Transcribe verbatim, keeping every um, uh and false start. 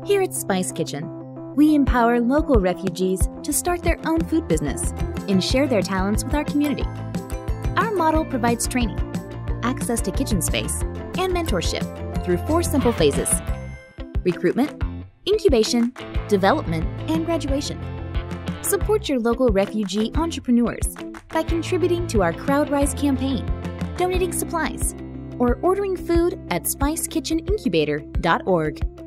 Here at Spice Kitchen, we empower local refugees to start their own food business and share their talents with our community. Our model provides training, access to kitchen space, and mentorship through four simple phases: recruitment, incubation, development, and graduation. Support your local refugee entrepreneurs by contributing to our CrowdRise campaign, donating supplies, or ordering food at spice kitchen incubator dot org.